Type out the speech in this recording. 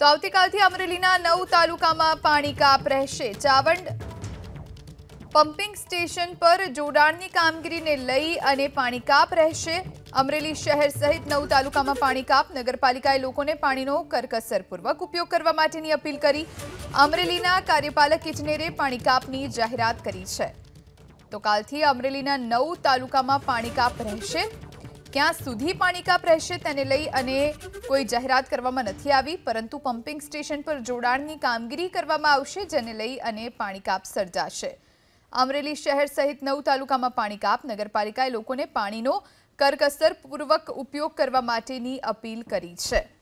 તો આવતીકાલથી અમરેલીના 9 તાલુકામાં પાણી કાપ રહેશે। ચાવંડ પમ્પિંગ સ્ટેશન પર જોડાણની કામગીરીને લઈ અને પાણી કાપ રહેશે। અમરેલી શહેર સહિત 9 તાલુકામાં પાણી કાપ। નગરપાલિકાએ લોકોને પાણીનો કરકસરપૂર્વક ઉપયોગ કરવા માટેની અપીલ કરી। અમરેલીના કાર્યપાલક ઇજનેરે પાણી કાપની જાહેરાત કરી છે। તો કાલથી અમરેલીના 9 તાલુકામાં પાણી કાપ રહેશે। ક્યાં સુધી પાણી કાપ રહેશે તેને લઈ અને કોઈ જાહેરાત કરવામાં નથી આવી, પરંતુ પમ્પિંગ સ્ટેશન પર જોડાણની કામગીરી કરવામાં આવશે, જેને લઈ અને પાણી કાપ સર્જાશે। અમરેલી શહેર સહિત 9 તાલુકામાં પાણી કાપ। નગરપાલિકાએ લોકોને પાણીનો કરકસરપૂર્વક ઉપયોગ કરવા માટેની અપીલ કરી છે।